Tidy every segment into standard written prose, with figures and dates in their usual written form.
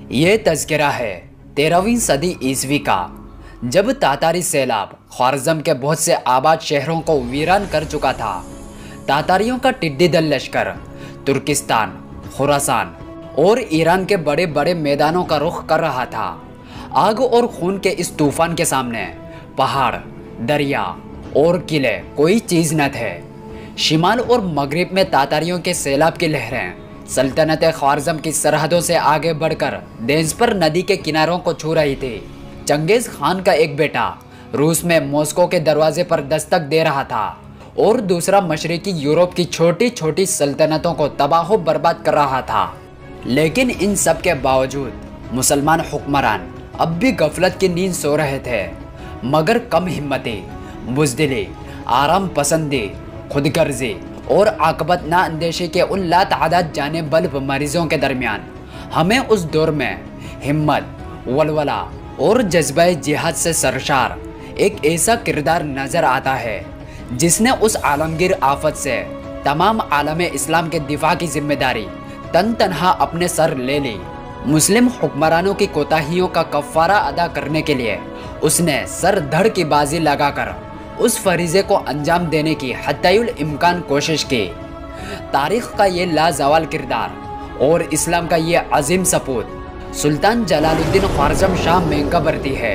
ये तज़किरा है 13वीं सदी ईस्वी का, जब तातारी सैलाब ख्वारिज़्म के बहुत से आबाद शहरों को वीरान कर चुका था। तातारियों का टिड्डी दल लश्कर तुर्किस्तान, खुरासान और ईरान के बड़े बड़े मैदानों का रुख कर रहा था। आग और खून के इस तूफान के सामने पहाड़, दरिया और किले कोई चीज़ न थे। शिमाल और मगरिब में तातारियों के सैलाब की लहरें सल्तनत ख्वारिज़्म की सरहदों से आगे बढ़कर देंजपर नदी के किनारों को छू रही थी। चंगेज़ खान का एक बेटा रूस में मॉस्को के दरवाजे पर दस्तक दे रहा था और दूसरा मशरिकी यूरोप की छोटी छोटी सल्तनतों को तबाह बर्बाद कर रहा था। लेकिन इन सब के बावजूद मुसलमान हुक्मरान अब भी गफलत की नींद सो रहे थे, मगर कम हिम्मती, बुज़दिली, आराम पसंदी, खुदगर्जी और आकबत ना अंदेशी के उन लातादाद जाने बल्ब मरीजों के दरमियान हमें उस दौर में हिम्मत, वलवला और जज्बे जिहाद से सरशार एक ऐसा किरदार नज़र आता है जिसने उस आलमगीर आफत से तमाम आलम इस्लाम के दिफा की जिम्मेदारी तन तनहा अपने सर ले ली। मुस्लिम हुक्मरानों की कोताहियों का कफ़ारा अदा करने के लिए उसने सर धड़ की बाजी लगाकर उस फरीज़े को अंजाम देने की हत्तयुल इम्कान कोशिश की। तारीख़ का ये लाजवाल किरदार और इस्लाम का ये अजीम सपूत सुल्तान जलालुद्दीन ख्वारिज़्म शाह में कबरती है।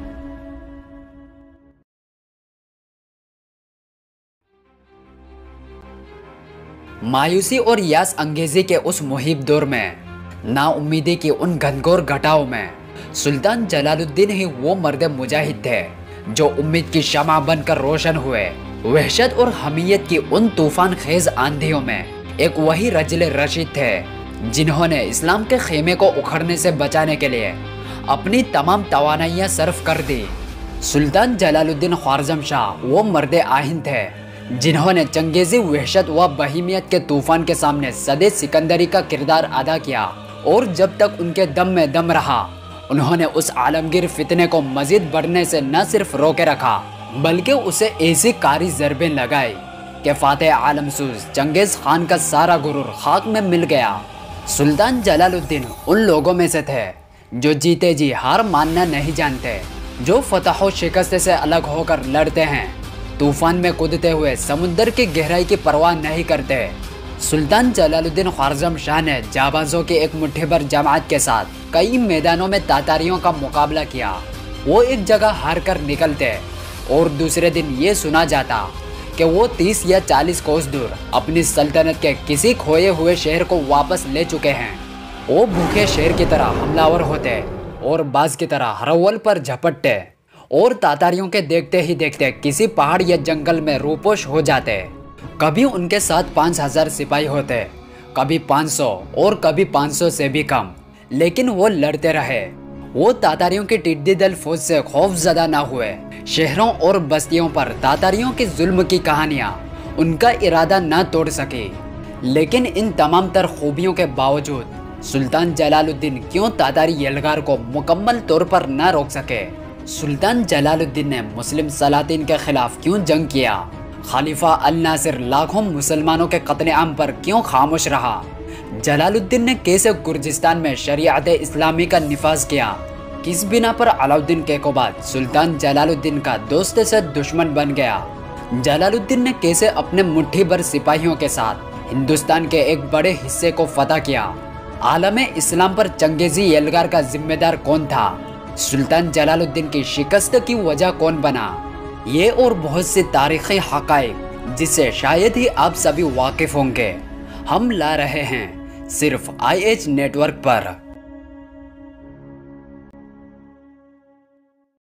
मायूसी और यास अंगेजी के उस मुहिब दौर में, नाउम्मीदी की उन घनघोर घटाओं में, सुल्तान जलालुद्दीन ही वो मर्द मुजाहिद थे जो उम्मीद की शमा बनकर रोशन हुए। वहशत और हमीयत की उन तूफान खेज आंधियों में एक वही रजले रशीद थे जिन्होंने इस्लाम के खेमे को उखड़ने से बचाने के लिए अपनी तमाम तवानाइयाँ सर्फ कर दी। सुल्तान जलालुद्दीन ख्वारिज़्म शाह वो मर्द आहिन थे जिन्होंने चंगेज़ी वहशत व बहीमियत के तूफान के सामने सदे सिकंदरी का किरदार अदा किया, और जब तक उनके दम में दम रहा उन्होंने उस आलमगीर फितने को मजीद बढ़ने से न सिर्फ रोके रखा बल्कि उसे ऐसी कारी ज़रबें लगाई कि फातेह आलमसूज चंगेज़ खान का सारा गुरूर खाक में मिल गया। सुल्तान जलालुद्दीन उन लोगों में से थे जो जीते जी हार मानना नहीं जानते, जो फतह व शिकस्त से अलग होकर लड़ते हैं, तूफान में कूदते हुए समुद्र की गहराई की परवाह नहीं करते। सुल्तान जलालुद्दीन ख्वारिज़्म शाह ने जाबाजों की एक मुट्ठी भर जमात के साथ कई मैदानों में तातारियों का मुकाबला किया। वो एक जगह हार कर निकलते और दूसरे दिन ये सुना जाता कि वो 30 या 40 कोस दूर अपनी सल्तनत के किसी खोए हुए शहर को वापस ले चुके हैं। वो भूखे शेर की तरह हमलावर होते और बाज की तरह हरवल पर झपटते और तातारियों के देखते ही देखते किसी पहाड़ या जंगल में रूपोश हो जाते। कभी उनके साथ 5000 सिपाही होते, कभी 500 और कभी 500 से भी कम, लेकिन वो लड़ते रहे। वो तातारियों की टिड्डी दल फौज से खौफजदा ना हुए। शहरों और बस्तियों पर तातारियों के जुल्म की कहानियाँ उनका इरादा ना तोड़ सकी। लेकिन इन तमाम तर खूबियों के बावजूद सुल्तान जलालुद्दीन क्यों तातारी यलगार को मुकम्मल तौर पर ना रोक सके? सुल्तान जलालुद्दीन ने मुस्लिम सलातीन के खिलाफ क्यों जंग किया? खलीफा अल नासिर लाखों मुसलमानों के कत्ले आम पर क्यों खामोश रहा? जलालुद्दीन ने कैसे गुर्जिस्तान में शरीयत इस्लामी का निफाज किया? किस बिना पर अलाउद्दीन कैकोबाद सुल्तान जलालुद्दीन का दोस्त से दुश्मन बन गया? जलालुद्दीन ने कैसे अपने मुट्ठी भर सिपाहियों के साथ हिंदुस्तान के एक बड़े हिस्से को फतह किया? आलम इस्लाम पर चंगेज़ी यलगार का जिम्मेदार कौन था? सुल्तान जलालुद्दीन की शिकस्त की वजह कौन बना? ये और बहुत से तारीख़ी हक़ाइक़ जिससे शायद ही आप सभी वाकिफ़ होंगे, हम ला रहे हैं सिर्फ IH नेटवर्क पर।